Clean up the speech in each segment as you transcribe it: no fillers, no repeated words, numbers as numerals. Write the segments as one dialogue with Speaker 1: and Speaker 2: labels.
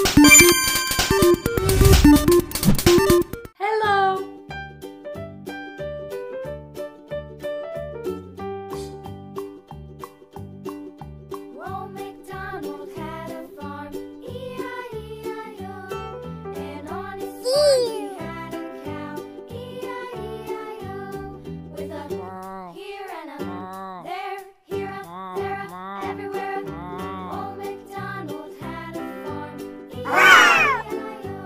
Speaker 1: Hello!
Speaker 2: Old MacDonald had a farm, E-I-E-I-O. And on his farm he had a cow, E-I-E-I-O. With a here and a there, here a, there a, everywhere. Old MacDonald had a farm, E-I-E-I-O.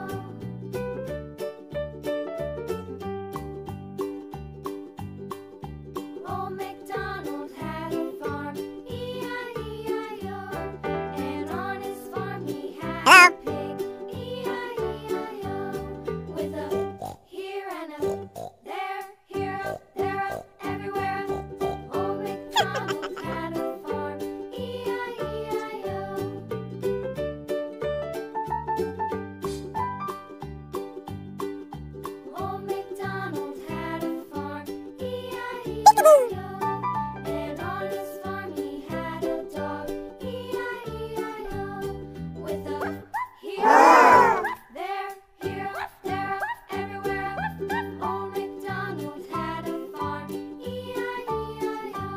Speaker 2: Old MacDonald had a farm, E-I-E-I-O. And on his farm he had a pig, E-I-E-I-O. With a here and a there, here a, there a, everywhere. Old MacDonald had a farm, E-I-E-I-O. Old MacDonald had a farm, E-I-E-I-O. And on his farm he had a dog, E-I-E-I-O. With a here, there, here, there, everywhere. Old MacDonald had a farm, E-I-E-I-O.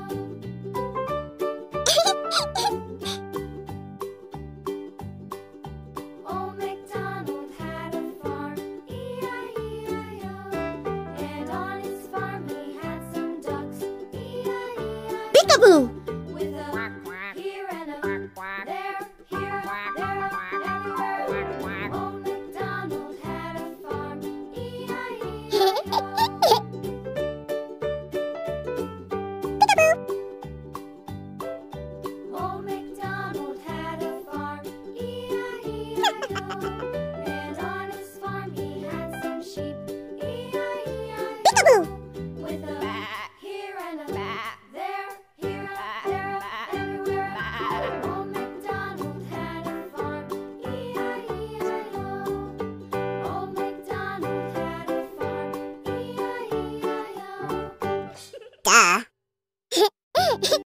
Speaker 2: Old MacDonald had a farm, E-I-E-I-O. And on his farm he had some ducks, E-I-E-I-O.
Speaker 3: Peekaboo!